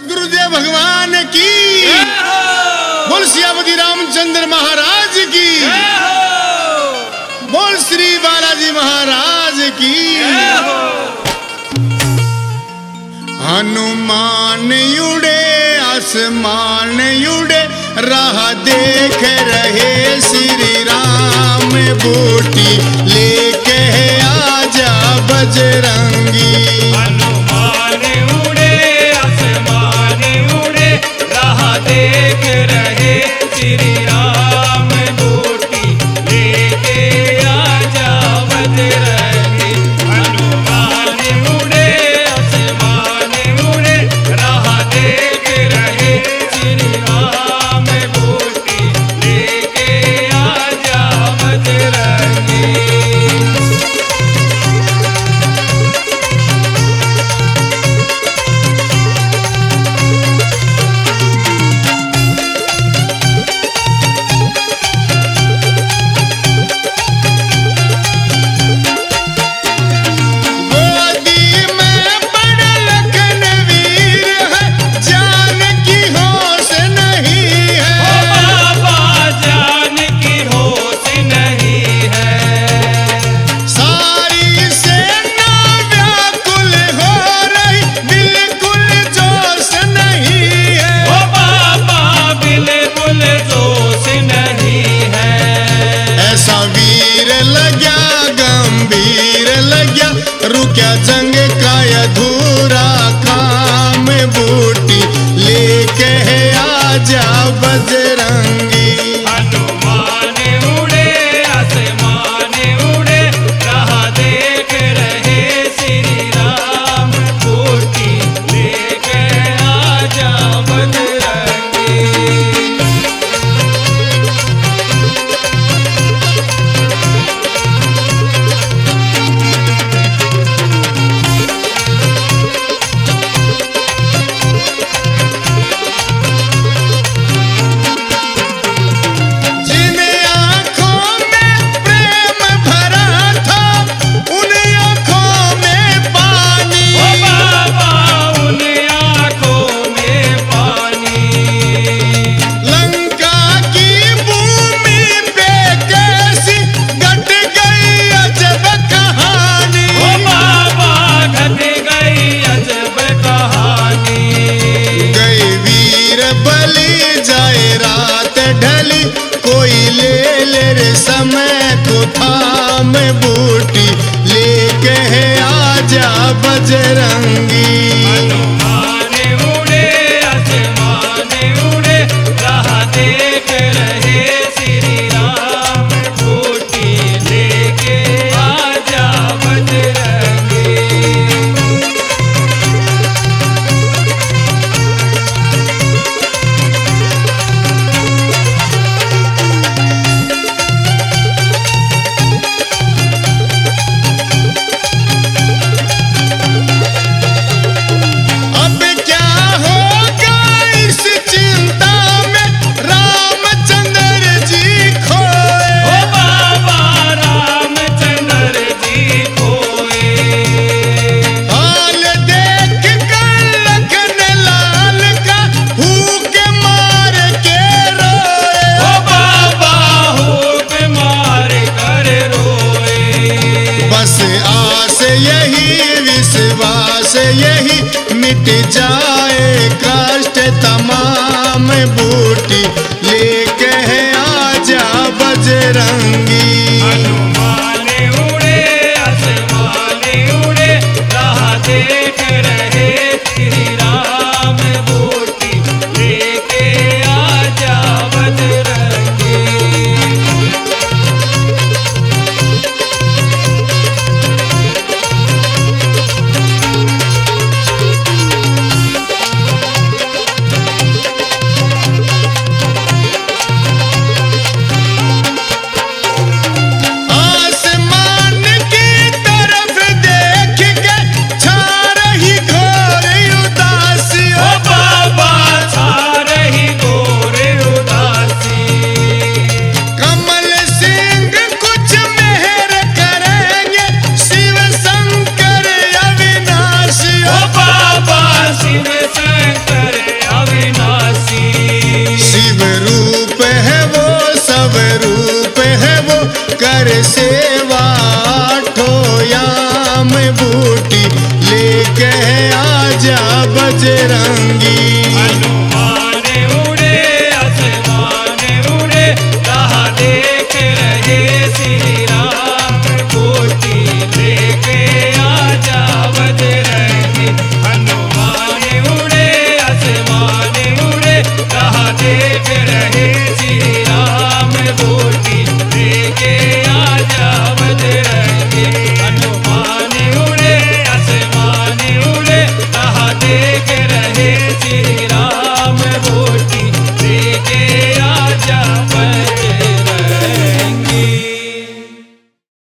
सदगुरुदेव भगवान की, बोल सियापति रामचंद्र महाराज की, बोल श्री बालाजी महाराज की। हनुमान उड़े आसमान उड़े, राह देख रहे श्री राम, बूटी लेके आजा बजरंगी। हनुमान उड़े आसमान उड़े, राह देख रहे श्री राम, बूटी लेके आजा बजरंगी। हनुमान उड़े आसमान उड़े, राह देख रहे श्री राम, बूटी लेके आजा बजरंगी। रुक्या जंग का अधूरा काम, बूटी लेके आजा बजरंगी। हनुमान उड़े आसमान उड़े, राह देख रहे श्री राम, बूटी लेके आजा बजरंगी। ढली कोई ले ले रे समय को थाम, बूटी लेके आजा बजरंगी। हनुमान उड़े आसमान उड़े, राह देख रहे श्री राम, बूटी लेके आजा बजरंगी। यही मिट जाए कष्ट तमाम, बूटी लेके आजा बजरंगी। हनुमान उड़े आसमान उड़े, राह देख रहे श्री राम, बूटी लेके आजा बजरंगी। याम बूटी लेके आजा बजरंगी।